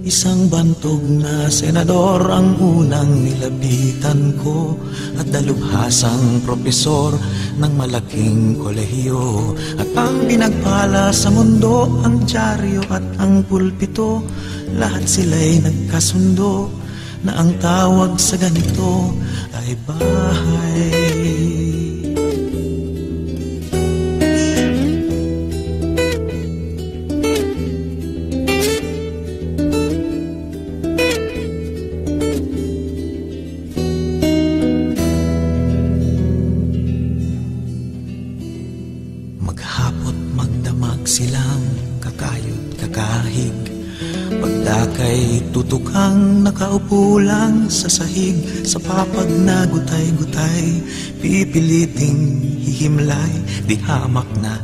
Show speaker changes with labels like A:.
A: Isang bantog na senador ang unang nilapitan ko, at dalubhasang propesor ng malaking kolehiyo. At ang pinagpala sa mundo, ang dyaryo at ang pulpito, lahat sila'y nagkasundo na ang tawag sa ganito ay bahay. Silang kakayod kakahig, pagdakay tutukang nakaupo lang sa sahig. Sa papag na gutay-gutay, pipiliting hihimlay, di hamak na